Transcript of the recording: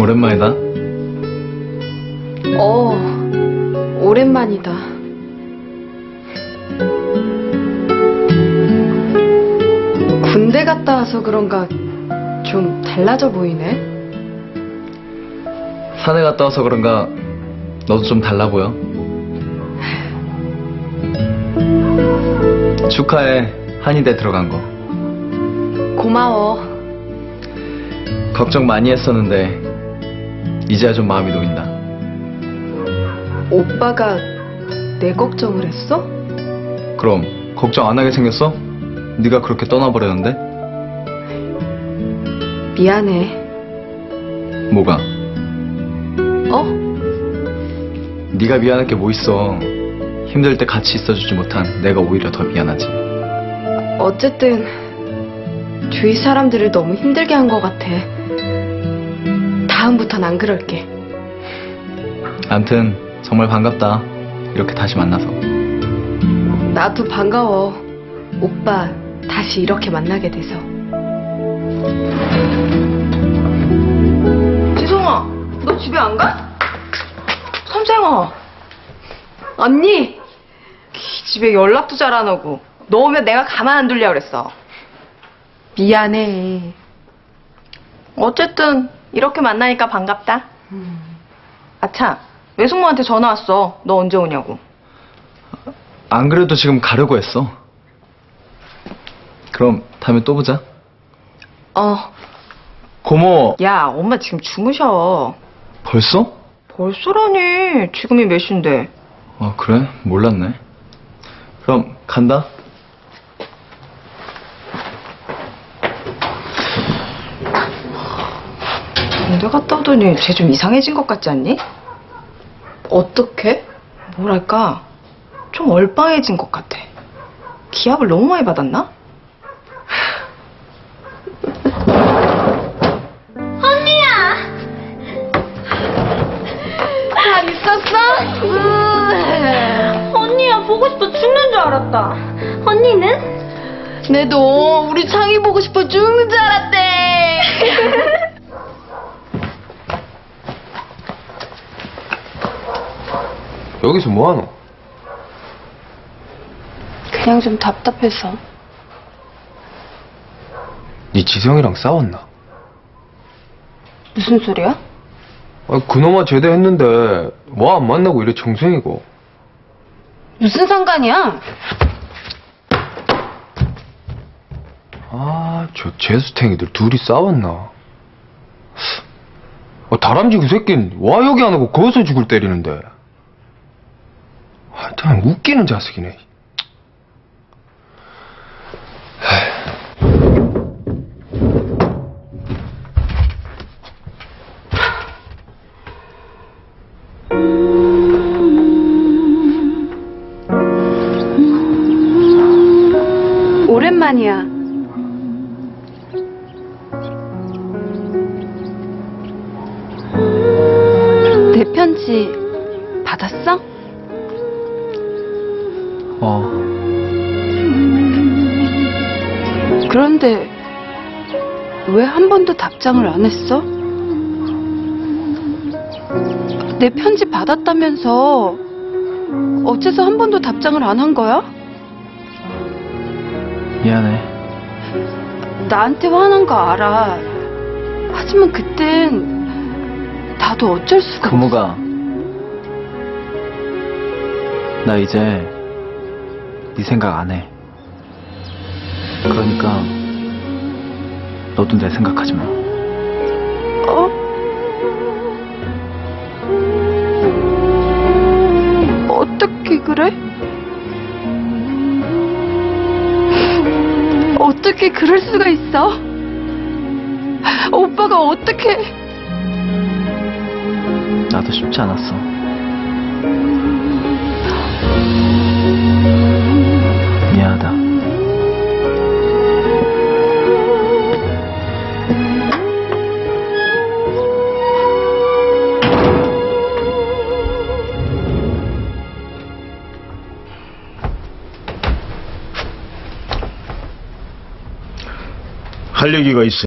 오랜만이다. 오랜만이다. 군대 갔다 와서 그런가 좀 달라져 보이네. 산에 갔다 와서 그런가 너도 좀 달라 보여. 축하해, 한의대 들어간 거. 고마워. 걱정 많이 했었는데 이제야 좀 마음이 놓인다. 오빠가 내 걱정을 했어? 그럼 걱정 안 하게 생겼어? 네가 그렇게 떠나버렸는데? 미안해. 뭐가? 어? 네가 미안할 게 뭐 있어. 힘들 때 같이 있어주지 못한 내가 오히려 더 미안하지. 어쨌든 주위 사람들을 너무 힘들게 한 것 같아. 다음부턴 안 그럴게. 암튼 정말 반갑다. 이렇게 다시 만나서. 나도 반가워. 오빠 다시 이렇게 만나게 돼서. 지성아, 너 집에 안 가? 선생아. 언니. 집에 연락도 잘 안 오고. 너 오면 내가 가만 안 둘려 그랬어. 미안해. 어쨌든 이렇게 만나니까 반갑다. 아차, 외숙모한테 전화 왔어. 너 언제 오냐고. 안 그래도 지금 가려고 했어. 그럼 다음에 또 보자. 고모. 야, 엄마 지금 주무셔. 벌써? 벌써라니. 지금이 몇 시인데. 그래? 몰랐네. 그럼 간다. 군대 갔다 오더니 쟤 좀 이상해진 것 같지 않니? 어떻게? 뭐랄까, 좀 얼빵해진 것 같아. 기합을 너무 많이 받았나? 언니야! 잘 있었어? 언니야, 보고 싶어 죽는 줄 알았다. 언니는? 내도 우리 창이 보고 싶어 죽는 줄 알았대. 여기서 뭐하노? 그냥 좀 답답해서. 네 지성이랑 싸웠나? 무슨 소리야? 그놈아 제대했는데 와 안 만나고 이래 정성이고. 무슨 상관이야? 저 재수탱이들 둘이 싸웠나? 다람쥐 그 새끼는 와 여기 안 하고 거기서 죽을 때리는데. 참 웃기는 자식이네. 오랜만이야. 내 편지 받았어? 그런데 왜 한 번도 답장을 안 했어? 내 편지 받았다면서 어째서 한 번도 답장을 안 한 거야? 미안해. 나한테 화난 거 알아. 하지만 그땐 나도 어쩔 수가 없어. 고모가 나 이제 네 생각 안 해. 그러니까 너도 내 생각하지 마. 어떻게 그래? 어떻게 그럴 수가 있어? 오빠가 어떻게? 나도 쉽지 않았어. 미안하다. 할 얘기가 있어.